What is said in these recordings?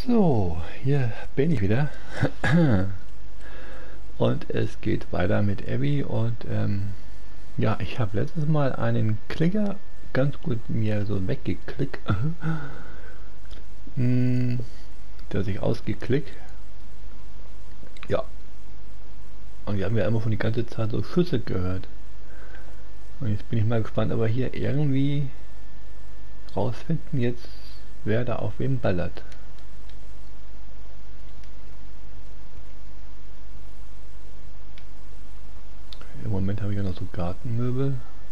So, hier bin ich wieder. Und es geht weiter mit Abby und ja, ich habe letztes Mal einen Klicker ganz gut mir so weggeklickt. Der sich ausgeklickt. Ja. Und wir haben ja immer von die ganze Zeit so Schüsse gehört. Und jetzt bin ich mal gespannt, aber hier irgendwie rausfinden jetzt, wer da auf wem ballert. Im Moment habe ich ja noch so Gartenmöbel.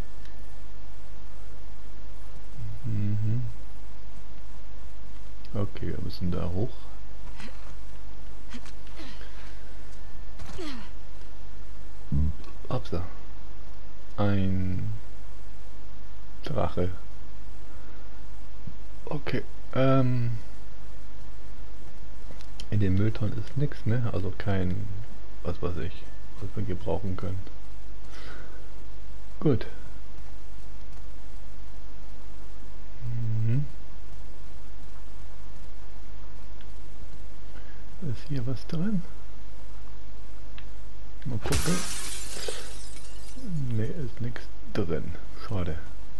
Okay, wir müssen da hoch. Upsa. Ein Drache. Okay. In dem Mülltonnen ist nichts mehr, also kein, was weiß ich, was wir gebrauchen können. Gut. Ist hier was drin? Mal gucken. Ne, ist nichts drin. Schade.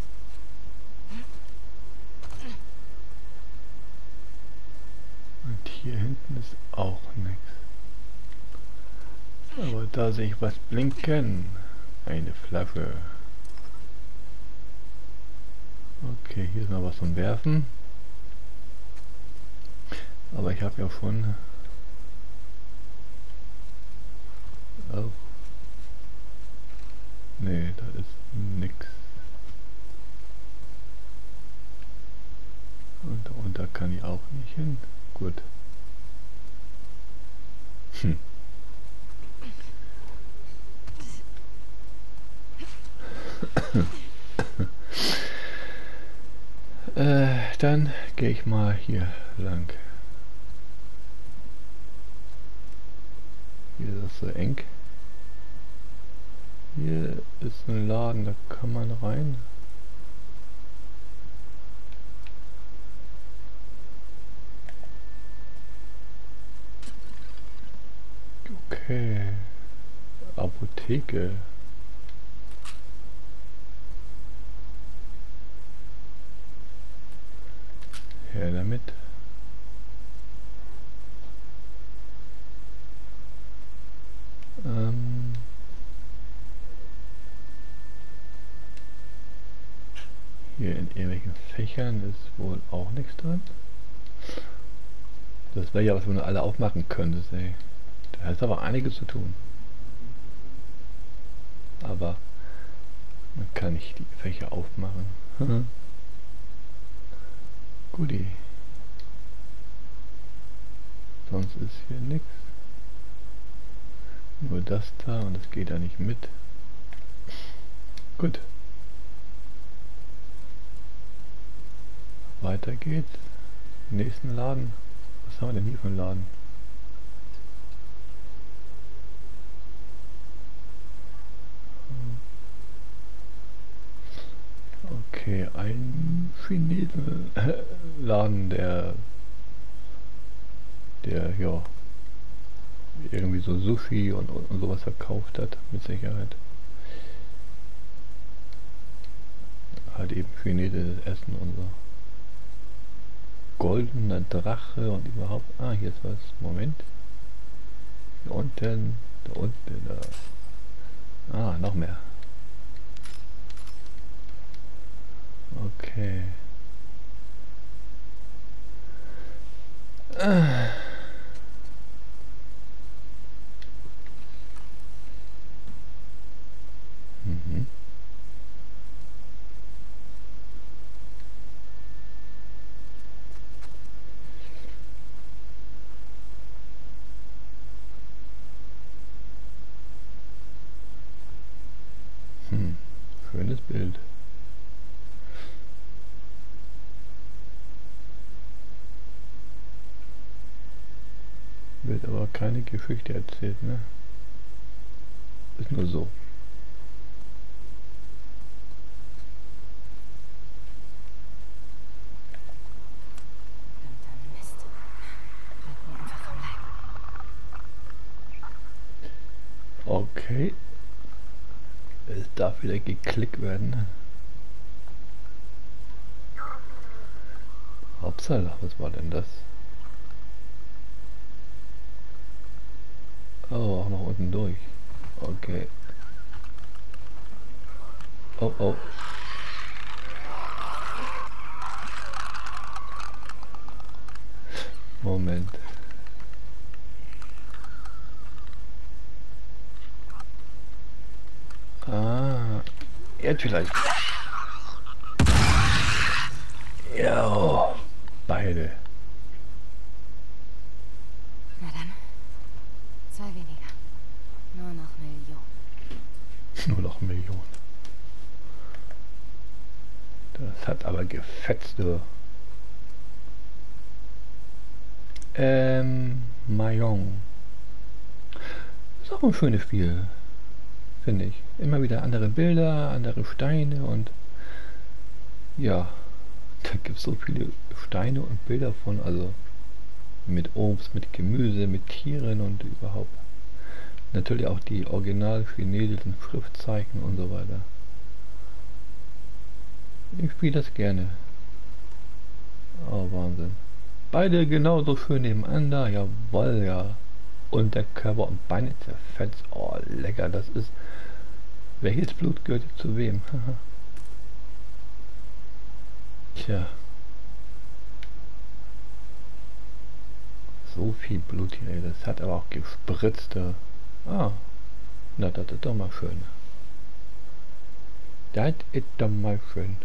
Und hier hinten ist auch nichts. Aber da sehe ich was blinken. Eine Flasche. Okay, hier ist noch was zum Werfen. Aber ich habe ja schon auch. Nee, da ist nix. Und darunter kann ich auch nicht hin. Gut. Dann gehe ich mal hier lang. Hier ist es so eng. Hier ist ein Laden, da kann man rein. Okay. Apotheke. Her damit. Hier in irgendwelchen Fächern ist wohl auch nichts drin. Das wäre ja was, wenn du alle aufmachen könntest, ey. Da ist aber einiges zu tun. Aber man kann nicht die Fächer aufmachen. Guti. Sonst ist hier nichts. Nur das da und das geht da nicht mit. Gut. Weiter geht's. Nächsten Laden. Was haben wir denn hier für einen Laden? Okay, ein Chinesen-Laden, der ja irgendwie so Sushi und sowas verkauft hat, mit Sicherheit. Halt eben chinesisches Essen und so. Goldener Drache und überhaupt. Ah, hier ist was. Moment. Hier unten, da unten, da. Ah, noch mehr. Okay. Schönes Bild. Wird aber keine Geschichte erzählt, ne? Ist nur so. Okay. Es darf wieder geklickt werden. Hauptsache, was war denn das? Oh, auch noch unten durch. Okay. Oh, oh. Moment. Ah, jetzt vielleicht. Ja, beide. Na dann. 2 weniger. Nur noch Millionen. Nur noch Millionen. Das hat aber gefetzt, du. Mahjong. Ist auch ein schönes Spiel, finde ich. Immer wieder andere Bilder, andere Steine und ja, da gibt es so viele Steine und Bilder von, also mit Obst, mit Gemüse, mit Tieren und überhaupt. Natürlich auch die original chinesischen Schriftzeichen und so weiter. Ich spiele das gerne. Oh, Wahnsinn. Beide genauso schön nebeneinander, jawohl, ja. Und der Körper und Beine zerfetzt. Oh, lecker, das ist... Welches Blut gehört jetzt zu wem? Tja. So viel Blut hier, das hat aber auch gespritzt. Ah, na, das ist doch mal schön. Das ist doch mal schön.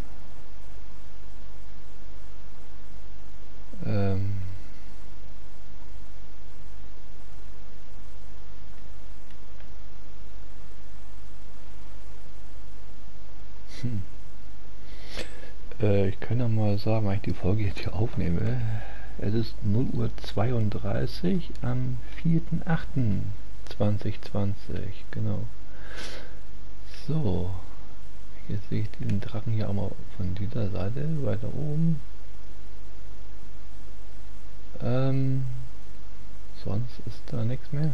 Ich kann ja mal sagen, weil ich die Folge jetzt hier aufnehme. Es ist 0:32 Uhr am 4.8.2020. Genau. So. Jetzt sehe ich diesen Drachen hier auch mal von dieser Seite, weiter oben. Sonst ist da nichts mehr.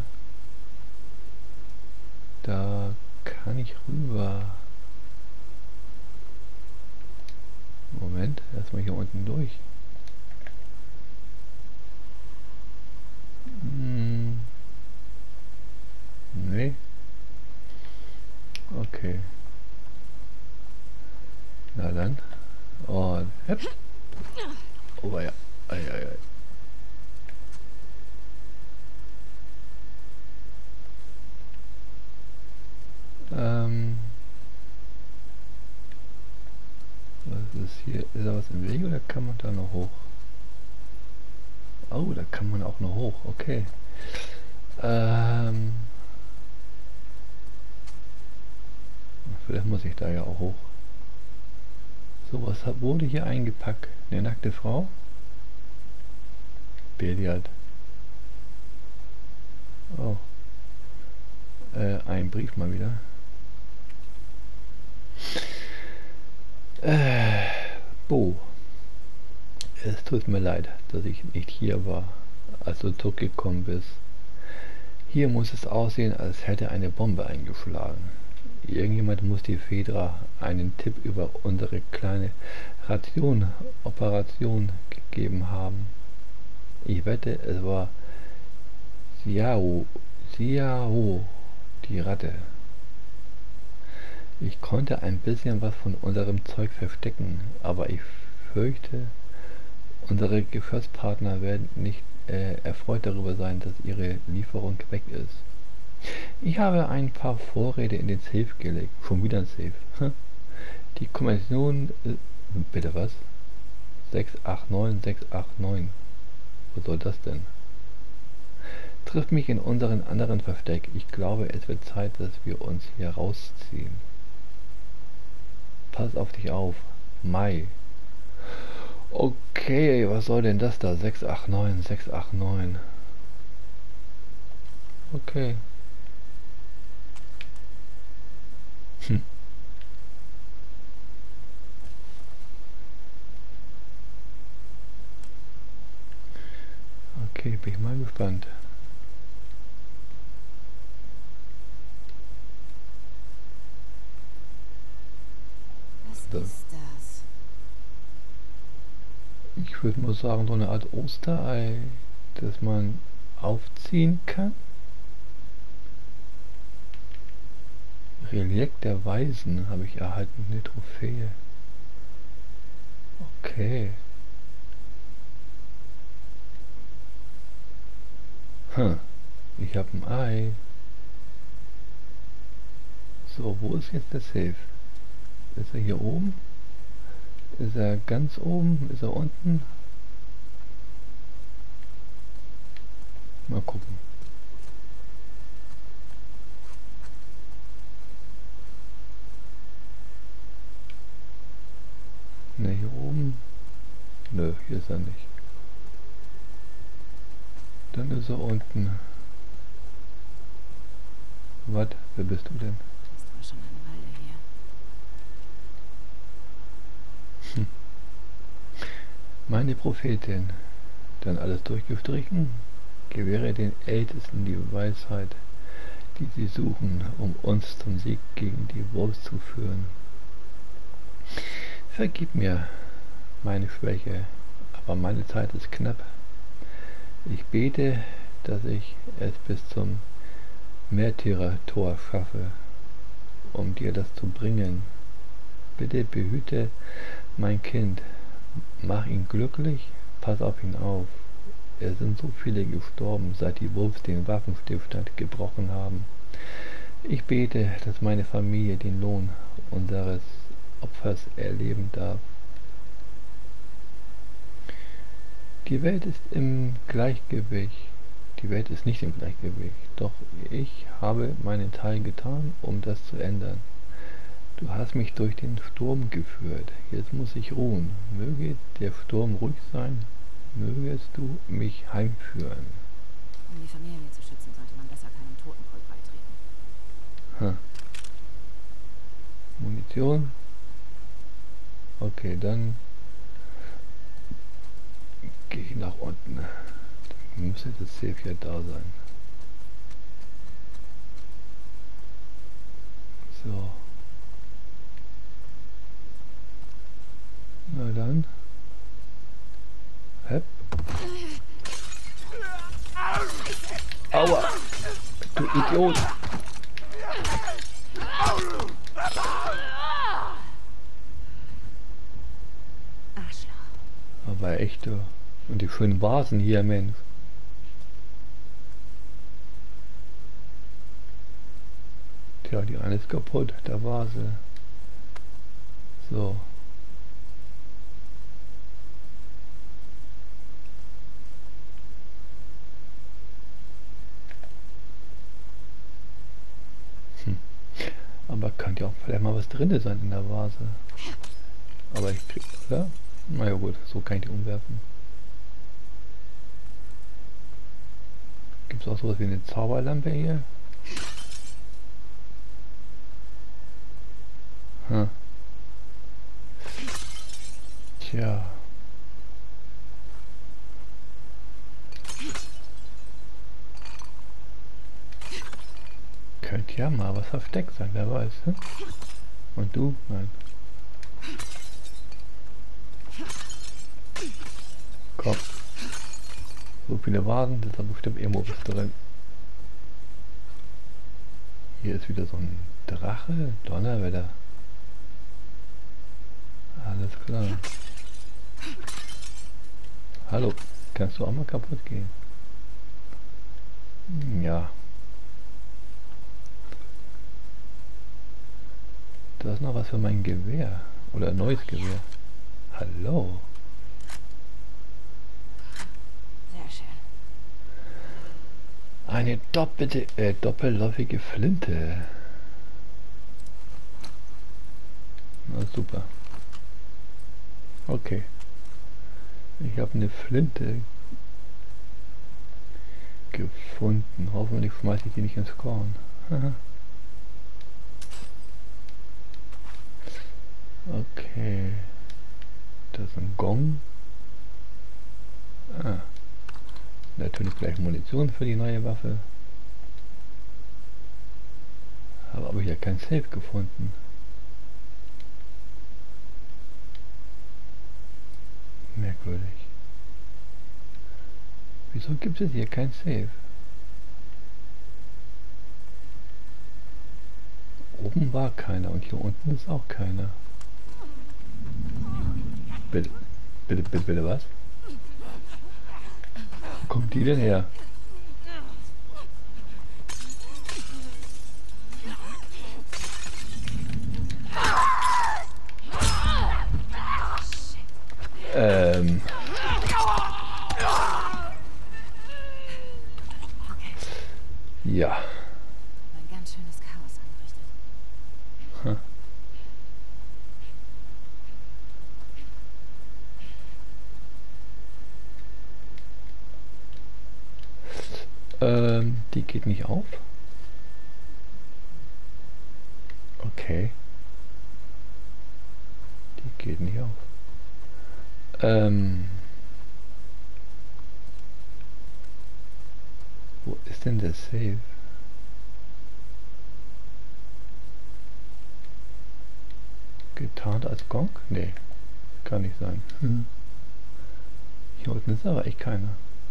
Da kann ich rüber. Moment, erstmal hier unten durch. Nee. Okay. Na dann. Und hüpf. Oh ja. Ei, ei, ei. Was ist hier? Ist da was im Weg oder kann man da noch hoch? Oh, da kann man auch noch hoch. Okay. Vielleicht muss ich da ja auch hoch. So, was wurde hier eingepackt? Eine nackte Frau? Billard. Oh. Ein Brief mal wieder. Bo. Es tut mir leid, dass ich nicht hier war, als du zurückgekommen bist. Hier muss es aussehen, als hätte eine Bombe eingeschlagen. Irgendjemand muss die Fedra einen Tipp über unsere kleine Operation gegeben haben. Ich wette, es war Xiao, die Ratte. Ich konnte ein bisschen was von unserem Zeug verstecken, aber ich fürchte, unsere Geschäftspartner werden nicht erfreut darüber sein, dass ihre Lieferung weg ist. Ich habe ein paar Vorräte in den Safe gelegt. Schon wieder ein Safe. Die Kommission... bitte was? 689. Was soll das denn? Trifft mich in unseren anderen Versteck. Ich glaube, es wird Zeit, dass wir uns hier rausziehen. Pass auf dich auf. Mai. Okay, was soll denn das da? 689. Okay. Okay, bin ich mal gespannt. Also, ist das? ich würde mal sagen, so eine Art Osterei, das man aufziehen kann. Relikt der Weisen habe ich erhalten, eine Trophäe. Okay. Ich habe ein Ei. So, wo ist jetzt der Safe? Ist er hier oben? Ist er ganz oben? Ist er unten? Mal gucken. Ne, hier oben? Nö, hier ist er nicht. Dann ist er unten. Was? Wer bist du denn? Ist wohl schon eine Weile hier. Meine Prophetin. Dann alles durchgestrichen. Gewähre den Ältesten die Weisheit, die sie suchen, um uns zum Sieg gegen die Wolves zu führen. Vergib mir meine Schwäche, aber meine Zeit ist knapp. Ich bete, dass ich es bis zum Märtyrertor schaffe, um dir das zu bringen. Bitte behüte mein Kind, mach ihn glücklich, pass auf ihn auf. Es sind so viele gestorben, seit die Wolves den Waffenstillstand gebrochen haben. Ich bete, dass meine Familie den Lohn unseres Opfers erleben darf. Die Welt ist im Gleichgewicht. Die Welt ist nicht im Gleichgewicht, doch ich habe meinen Teil getan, um das zu ändern. Du hast mich durch den Sturm geführt, jetzt muss ich ruhen. Möge der Sturm ruhig sein, mögest du mich heimführen. Um die Familie zu schützen, sollte man besser keinem Totenkult beitreten. Munition. Okay, dann gehe ich nach unten. Dann müsste das Safe ja da sein. So. Na dann. Hepp. Aua! Du Idiot! Arschloch. Aber echt, und die schönen Vasen hier, Mensch. Tja, die eine ist kaputt, der Vase. So. Aber könnte ja auch vielleicht mal was drin sein in der Vase. Aber ich krieg, oder? Na ja gut, so kann ich die umwerfen. Gibt es auch sowas wie eine Zauberlampe hier? Tja. Könnte ja mal was versteckt sein, wer weiß. Hm? Und du? Nein. Komm. So viele Vasen, das ist da bestimmt irgendwo was drin. Hier ist wieder so ein Drache, Donnerwetter. Alles klar. Hallo, kannst du auch mal kaputt gehen? Ja. Da ist noch was für mein Gewehr. Oder ein neues Gewehr. Hallo. Sehr schön. Eine doppelläufige Flinte. Na super. Okay. Ich habe eine Flinte gefunden. Hoffentlich schmeiße ich die nicht ins Korn. Okay. Das ist ein Gong. Natürlich gleich Munition für die neue Waffe. Habe aber hier kein Safe gefunden. Merkwürdig. Wieso gibt es hier kein Safe? Oben war keiner und hier unten ist auch keiner. Bitte, bitte, was? Wo kommt die denn her? Ja. Ein ganz schönes Chaos angerichtet. Hm. Die geht nicht auf. Okay. Die geht nicht auf. Wo ist denn der Safe? Getarnt als Gong? Nee, kann nicht sein. Hier unten ist aber echt keiner.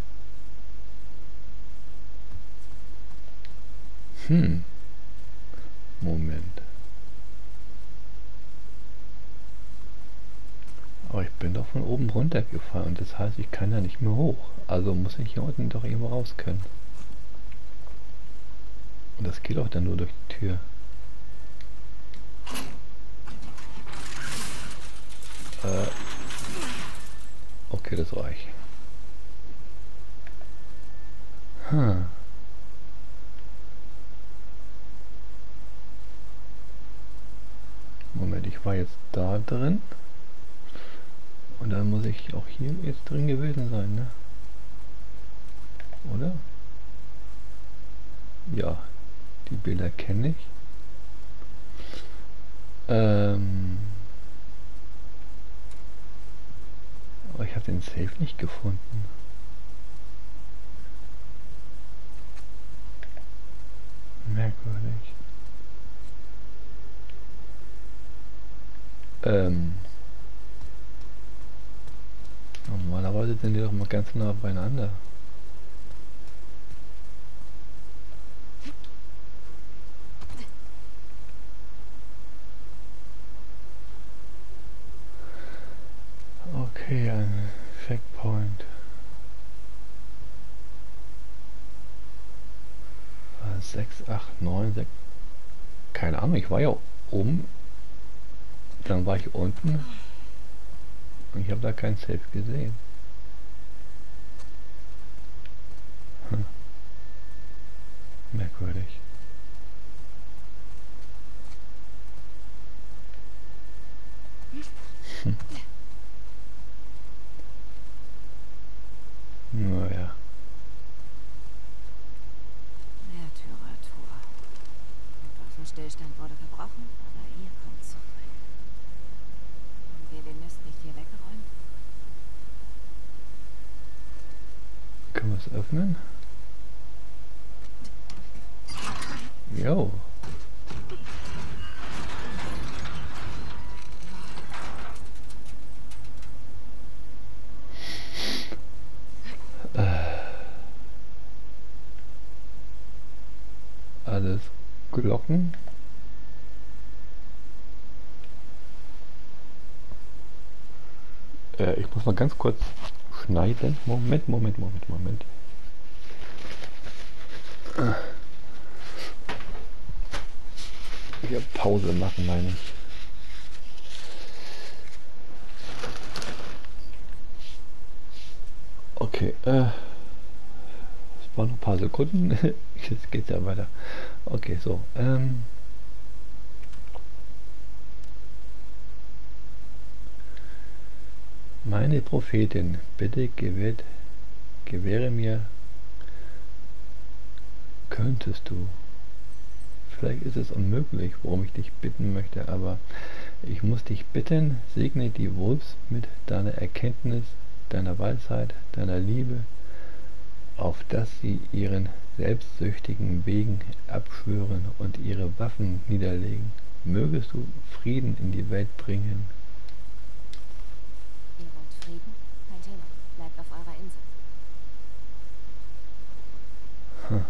Moment. Aber ich bin doch von oben runtergefallen und das heißt, ich kann ja nicht mehr hoch. Also muss ich hier unten doch irgendwo raus können. Und das geht auch dann nur durch die Tür. Okay, das reicht. Moment, ich war jetzt da drin. Und dann muss ich auch hier jetzt drin gewesen sein, ne? Oder? Ja, die Bilder kenne ich. Aber ich habe den Safe nicht gefunden. Merkwürdig. Normalerweise sind die doch mal ganz nah beieinander. Okay, ein Checkpoint. 6, 8, 9, 6. Keine Ahnung, ich war ja oben. Dann war ich unten. Und ich habe da kein Safe gesehen. Merkwürdig. Naja. Märtyrertor. Der Waffenstillstand wurde verbrochen, aber ihr kommt zurück. Haben wir den Mist nicht hier weggeräumt? Können wir es öffnen? Jo. Alles Glocken. Ich muss mal ganz kurz schneiden. Moment. Hier Pause machen, meine ich. Okay, es waren noch ein paar Sekunden. Jetzt geht's ja weiter. Okay, so. Meine Prophetin, bitte gewähre mir, könntest du. Vielleicht ist es unmöglich, worum ich dich bitten möchte, aber ich muss dich bitten, segne die Wolves mit deiner Erkenntnis, deiner Weisheit, deiner Liebe, auf dass sie ihren selbstsüchtigen Wegen abschwören und ihre Waffen niederlegen. Mögest du Frieden in die Welt bringen. Ihr wollt Frieden, Altair? unserer Insel. Hm.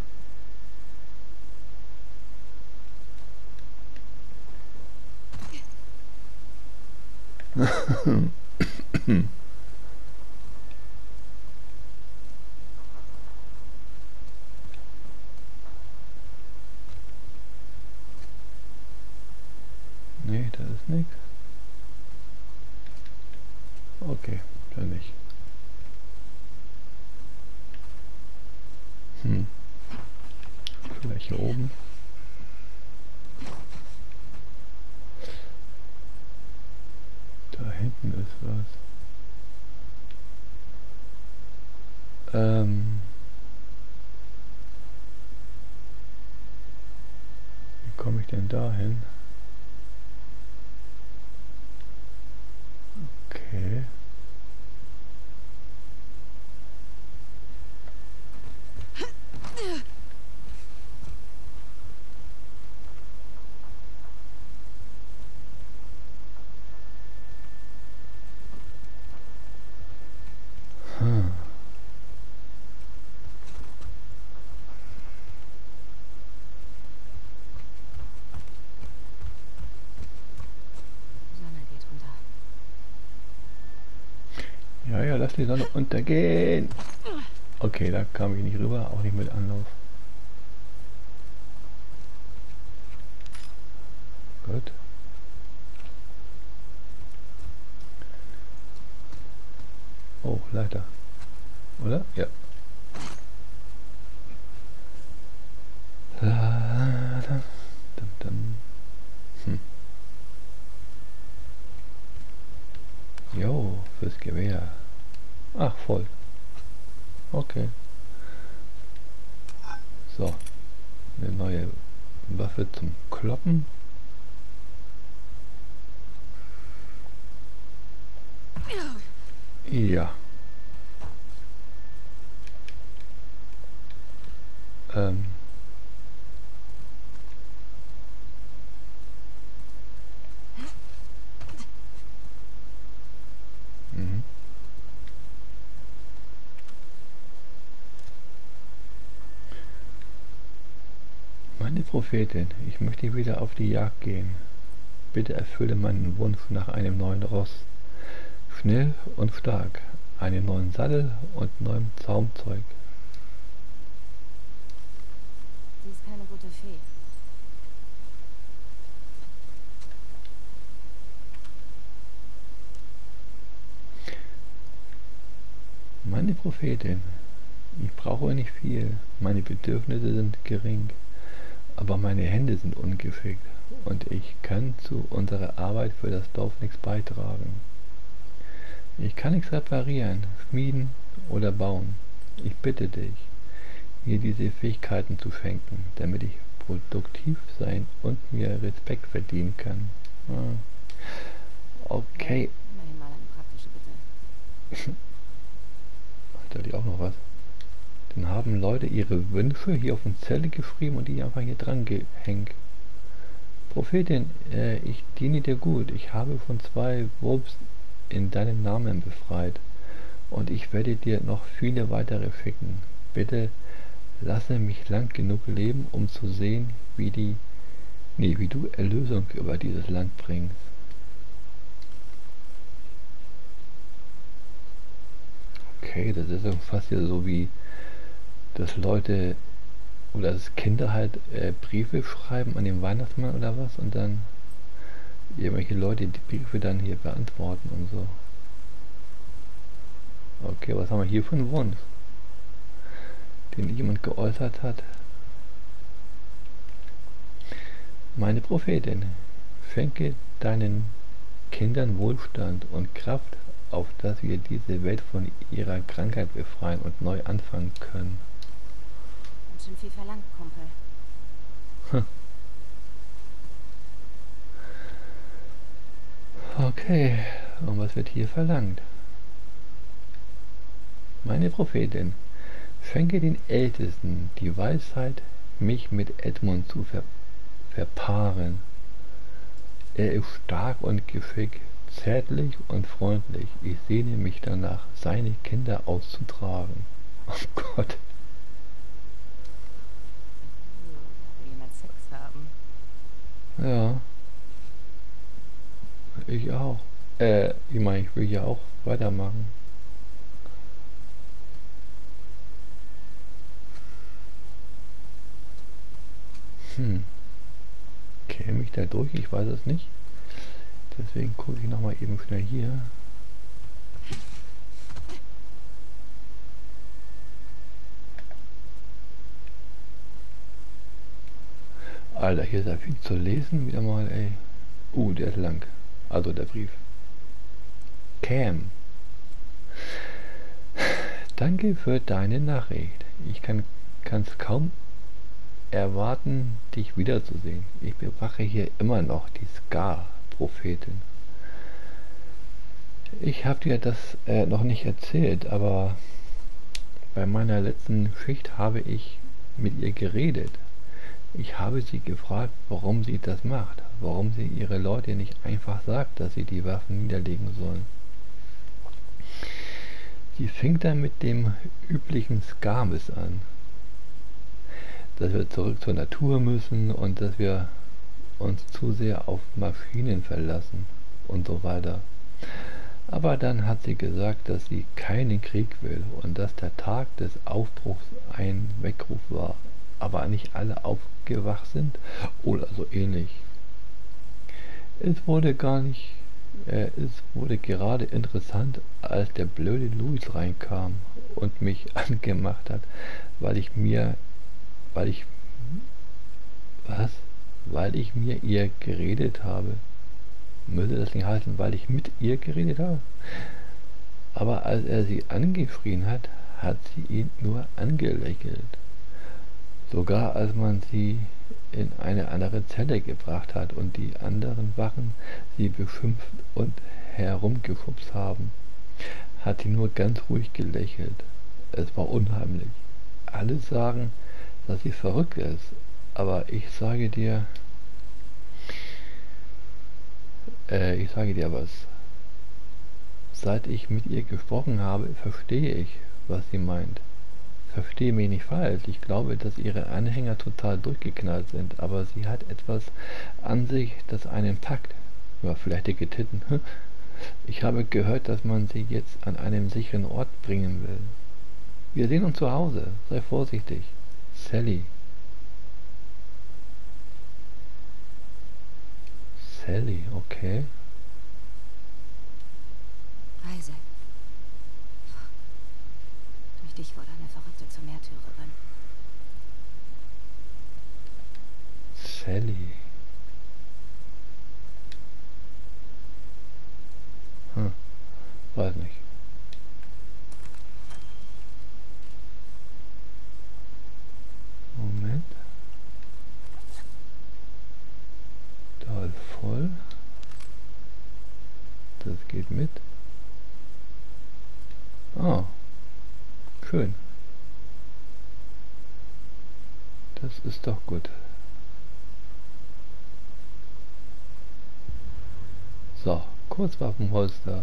Nee, da ist nichts. Okay, dann nicht. Vielleicht hier oben. Da hinten ist was. Wie komme ich denn da hin? Okay. Sonne geht unter. Ja, ja, lass die Sonne untergehen. Okay, da kam ich nicht rüber, auch nicht mit Anlauf. Gut. Oh, Leiter. Oder? Ja. La, da, dum, dum. Jo, fürs Gewehr. Ach, voll. Okay. So. Eine neue Waffe zum Kloppen. Ja. Meine Prophetin, ich möchte wieder auf die Jagd gehen. Bitte erfülle meinen Wunsch nach einem neuen Ross. Schnell und stark. Einen neuen Sattel und neuem Zaumzeug. Sie ist keine gute Fee. Meine Prophetin, ich brauche nicht viel. Meine Bedürfnisse sind gering. Aber meine Hände sind ungeschickt und ich kann zu unserer Arbeit für das Dorf nichts beitragen. Ich kann nichts reparieren, schmieden oder bauen. Ich bitte dich, mir diese Fähigkeiten zu schenken, damit ich produktiv sein und mir Respekt verdienen kann. Okay. Immerhin mal eine praktische Bitte. Da hatte ich auch noch was. Dann haben Leute ihre Wünsche hier auf eine Zelle geschrieben und die einfach hier dran gehängt. Prophetin, ich diene dir gut. Ich habe von 2 Wurfs in deinem Namen befreit. Und ich werde dir noch viele weitere schicken. Bitte lasse mich lang genug leben, um zu sehen, wie du Erlösung über dieses Land bringst. Okay, das ist fast ja so wie, dass Leute oder dass Kinder halt Briefe schreiben an den Weihnachtsmann oder was und dann irgendwelche Leute die Briefe dann hier beantworten und so. Okay, was haben wir hier für einen Wunsch, den jemand geäußert hat? Meine Prophetin, schenke deinen Kindern Wohlstand und Kraft, auf dass wir diese Welt von ihrer Krankheit befreien und neu anfangen können. Ganz schön viel verlangt, Kumpel. Okay, und was wird hier verlangt? Meine Prophetin, schenke den Ältesten die Weisheit, mich mit Edmund zu verpaaren. Er ist stark und geschickt, zärtlich und freundlich. Ich sehne mich danach, seine Kinder auszutragen. Oh Gott. Will jemand Sex haben? Ja, ich auch. Ich meine, ich will ja auch weitermachen. Käme ich da durch? Ich weiß es nicht. Deswegen gucke ich nochmal eben schnell hier. Alter, hier ist ja viel zu lesen. Wieder mal, ey. Der ist lang. Also der Brief. Cam. Danke für deine Nachricht. Ich kann es kaum erwarten, dich wiederzusehen. Ich bewache hier immer noch die Ska-Prophetin. Ich habe dir das noch nicht erzählt, aber bei meiner letzten Schicht habe ich mit ihr geredet. Ich habe sie gefragt, warum sie das macht, warum sie ihre Leute nicht einfach sagt, dass sie die Waffen niederlegen sollen. Sie fing dann mit dem üblichen Skamis an, dass wir zurück zur Natur müssen und dass wir uns zu sehr auf Maschinen verlassen und so weiter. Aber dann hat sie gesagt, dass sie keinen Krieg will und dass der Tag des Aufbruchs ein Weckruf war, aber nicht alle aufgewacht sind oder so ähnlich. Es wurde gerade interessant, als der blöde Louis reinkam und mich angemacht hat, weil ich mir ihr geredet habe. Müsste das nicht heißen, weil ich mit ihr geredet habe? Aber als er sie angeschrien hat, hat sie ihn nur angelächelt. Sogar als man sie in eine andere Zelle gebracht hat und die anderen Wachen sie beschimpft und herumgeschubst haben, hat sie nur ganz ruhig gelächelt. Es war unheimlich. Alle sagen, dass sie verrückt ist, aber ich sage dir was. Seit ich mit ihr gesprochen habe, verstehe ich, was sie meint. Verstehe mich nicht falsch. Ich glaube, dass ihre Anhänger total durchgeknallt sind, aber sie hat etwas an sich, das einen packt. Ja, vielleicht dicke Titten. Ich habe gehört, dass man sie jetzt an einen sicheren Ort bringen will. Wir sehen uns zu Hause. Sei vorsichtig. Sally. Sally, okay. Isaac. Durch dich wurde eine Verrückte zur Märtyrerin. Sally. Weiß nicht. Moment. Da ist voll. Das geht mit. Ah. Schön. Das ist doch gut. So, Kurzwaffenholster.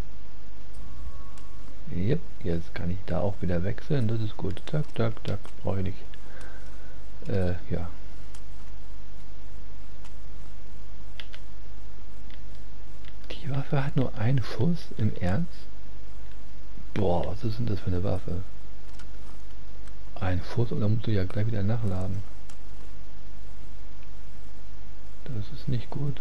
Yep, jetzt kann ich da auch wieder wechseln. Das ist gut. Zack, zack, zack. Brauche ich nicht. Ja. Die Waffe hat nur einen Schuss? Im Ernst? Boah, was ist denn das für eine Waffe? Ein Schuss und dann musst du ja gleich wieder nachladen. Das ist nicht gut.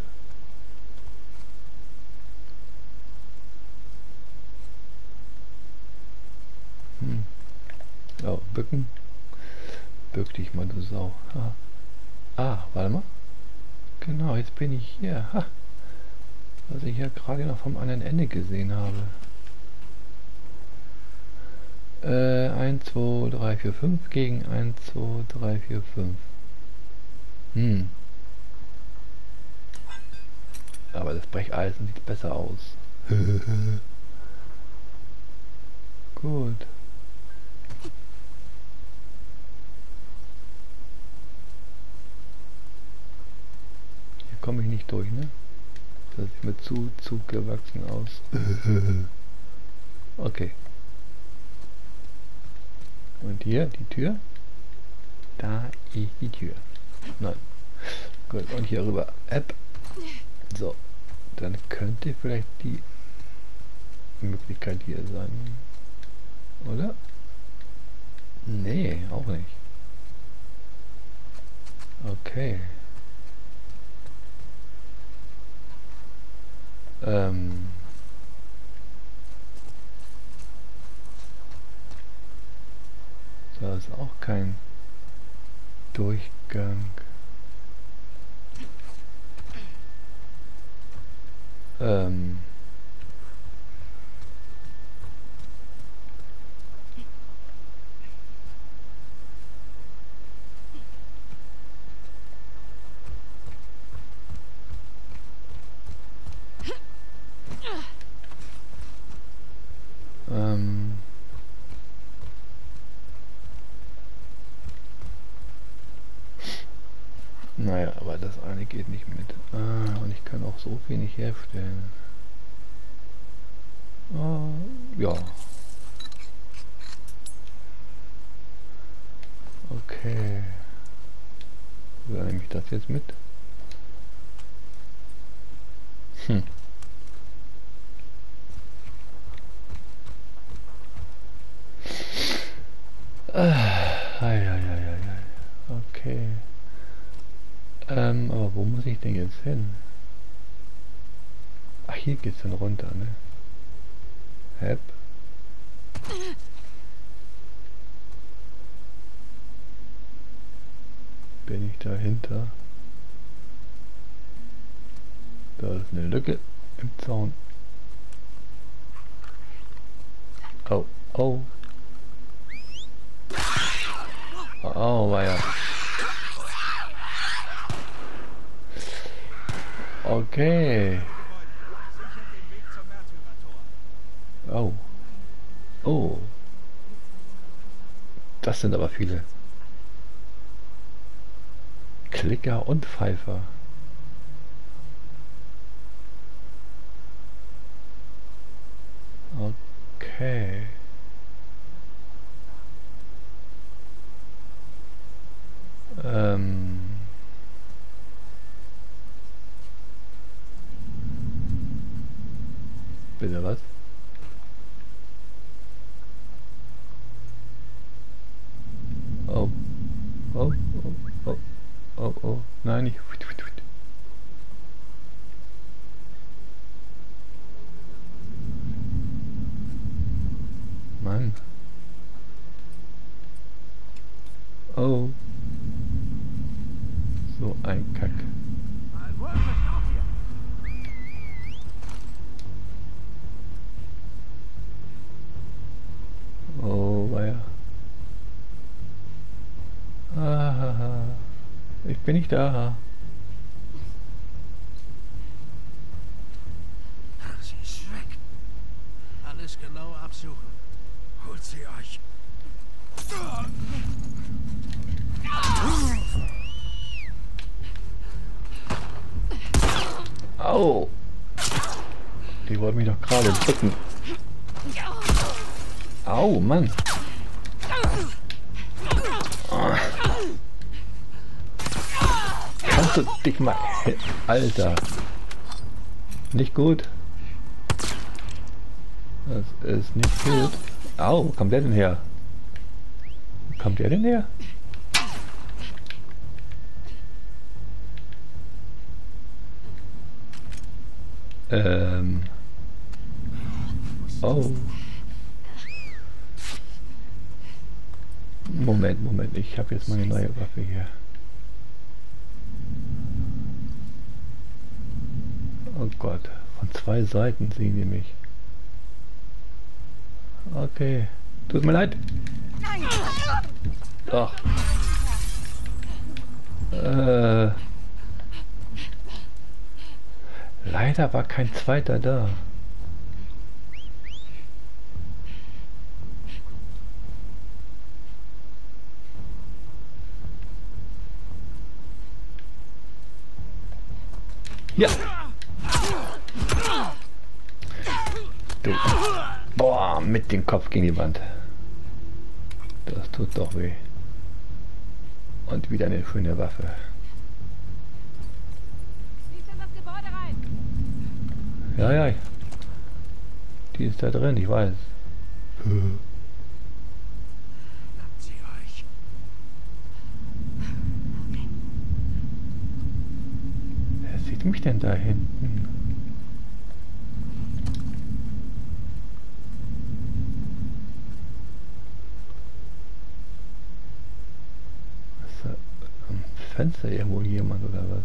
Ja, bücken. Bück dich mal, du Sau. Warte mal. Genau, jetzt bin ich hier. Was ich ja gerade noch vom anderen Ende gesehen habe. 1, 2, 3, 4, 5 gegen 1, 2, 3, 4, 5. Aber das Brecheisen sieht besser aus. Gut. Hier komme ich nicht durch, ne? Das Sieht mir zu gewachsen aus. Okay. Und hier die Tür. Da ist die Tür. Nein. Gut, und hier rüber. App. So. Dann könnte vielleicht die Möglichkeit hier sein. Oder? Nee, auch nicht. Okay. Da ist auch kein Durchgang. Naja, aber das eine geht nicht mit. Und ich kann auch so viel nicht herstellen. Ja. Okay. Dann nehme ich das jetzt mit. Okay. Aber wo muss ich denn jetzt hin? Ach, hier geht's dann runter, ne? Hep. Bin ich dahinter? Da ist eine Lücke im Zaun. Oh, oh. Oh, war ja. Okay. Oh. Oh. Das sind aber viele. Klicker und Pfeifer. Okay. Bitte was? Oh. Oh, oh, oh, oh, oh. Nein, nicht. Mann. Oh. So ein Kack. Oh, weia. Ich bin nicht da. Sie ist weg. Alles genau absuchen. Holt sie euch. Au! Die wollten mich doch gerade drücken. Au, Mann! Kannst du dich mal... Alter! Nicht gut. Das ist nicht gut. Au, wo kommt der denn her? Wo kommt der denn her? Oh. Moment, ich habe jetzt meine neue Waffe hier. Oh Gott, von zwei Seiten sehen die mich. Okay, tut mir leid. Doch. Leider war kein zweiter da. Ja. Mit dem Kopf gegen die Wand. Das tut doch weh. Und wieder eine schöne Waffe. Nicht in das Gebäude rein! Ja, ja. Die ist da drin, ich weiß. Schnappt sie euch. Wer sieht mich denn da hinten? Ist da am Fenster irgendwo jemand oder was?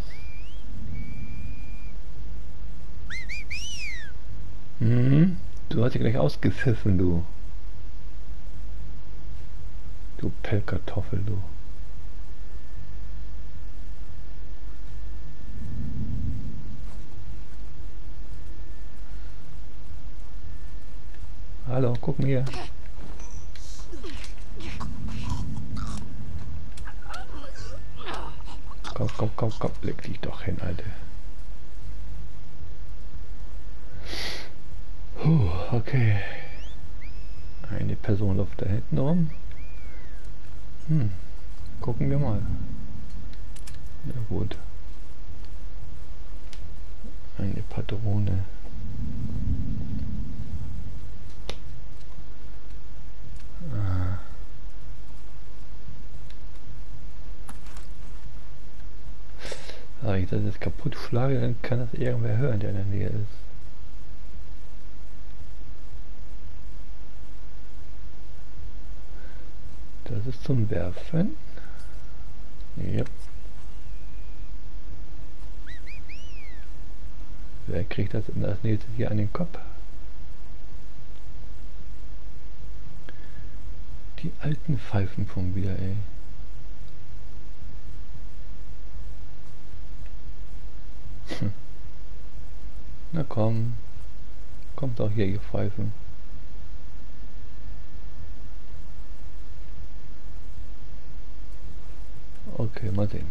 Hm, du hast dich gleich ausgepfiffen, du. Du Pellkartoffel, du. Hallo, guck mal hier. Komm, komm, komm, komm, leg dich doch hin, Alter. Okay. Eine Person läuft da hinten rum. Gucken wir mal. Ja gut. Eine Patrone. Wenn ich das jetzt kaputt schlage, dann kann das irgendwer hören, der in der Nähe ist. Das ist zum Werfen. Yep. Wer kriegt das denn als nächstes hier an den Kopf? Die alten Pfeifen schon wieder, ey. Na komm. Kommt doch hier, ihr Pfeifen. Okay, mal sehen.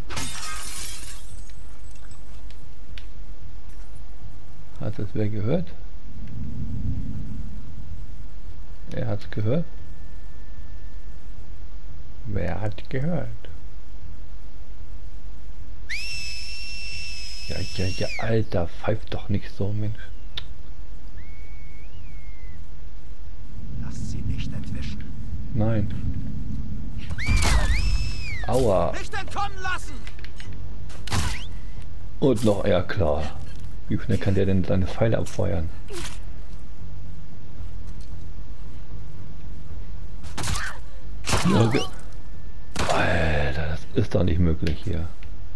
Hat das wer gehört? Er hat's gehört. Wer hat gehört? Ja, ja, ja, Alter, pfeift doch nicht so, Mensch. Lasst sie nicht entwischen. Nein. Aua. Nicht entkommen lassen! Und noch, ja klar. Wie schnell kann der denn seine Pfeile abfeuern? Ja, Alter, das ist doch nicht möglich hier.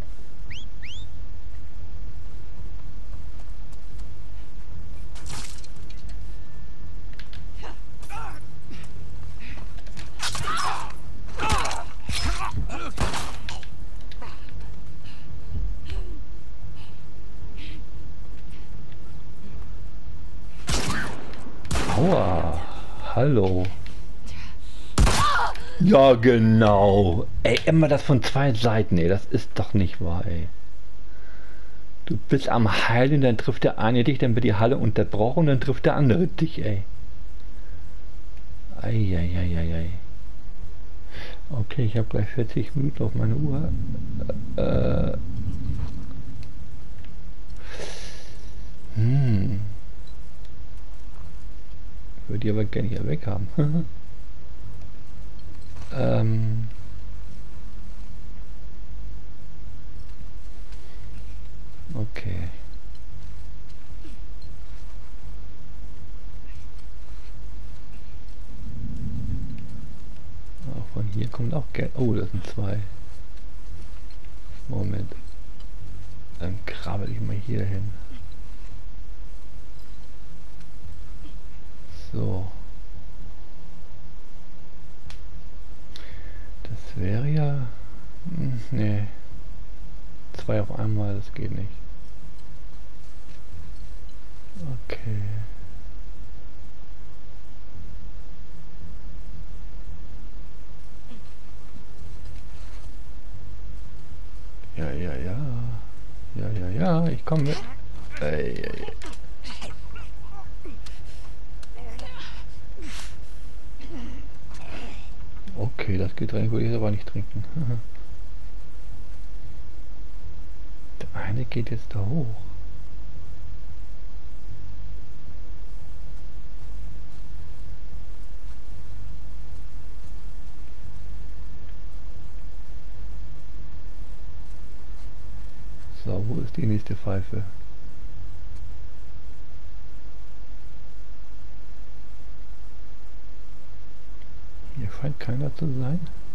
Aua, hallo. Ja, genau. Ey, immer das von zwei Seiten, ey. Das ist doch nicht wahr, ey. Du bist am Heilen, dann trifft der eine dich, dann wird die Halle unterbrochen, dann trifft der andere dich, ey. Eieieiei. Okay, ich habe gleich 40 Minuten auf meine Uhr. Würde die aber gerne hier weg haben. Okay. Auch von hier kommt auch Geld. Oh, das sind zwei. Moment. Dann krabbel ich mal hier hin. So. Das wäre ja... Nee. Zwei auf einmal, das geht nicht. Okay. Ja, ja, ja. Ja, ja, ja, ich komme mit. Okay, das Getränk würde ich aber nicht trinken. Der eine geht jetzt da hoch. So, wo ist die nächste Pfeife? Hier scheint keiner zu sein.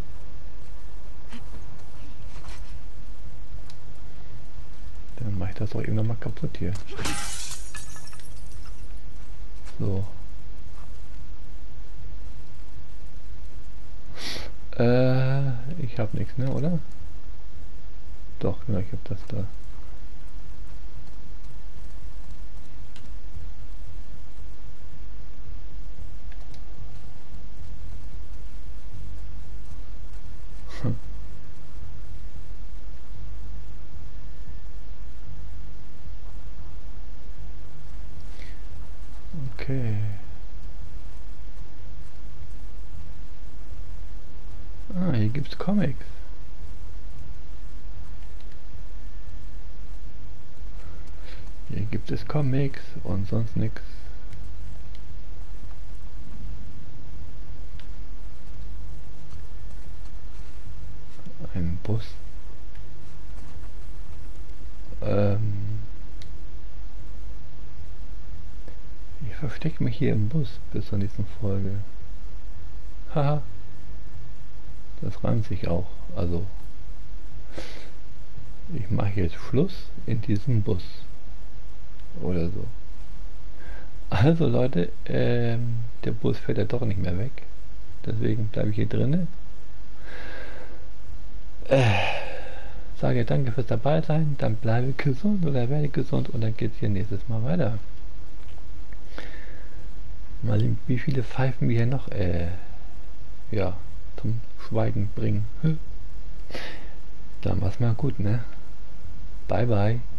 Dann mache ich das auch irgendwann mal kaputt hier. So. Ich habe nichts, ne, oder? Doch, ja, ich habe das da. Okay. Ah, hier gibt's Comics. Hier gibt es Comics und sonst nichts. Ein Bus. Ich verstecke mich hier im Bus bis zur nächsten Folge. Haha. Das reimt sich auch. Also, ich mache jetzt Schluss in diesem Bus. Oder so. Also Leute, der Bus fährt ja doch nicht mehr weg. Deswegen bleibe ich hier drinnen. Sage danke fürs dabei sein, dann bleibe gesund oder werde gesund und dann geht es hier nächstes Mal weiter. Mal sehen, wie viele Pfeifen wir hier noch ja, zum Schweigen bringen. Dann war's mal gut, ne? Bye bye.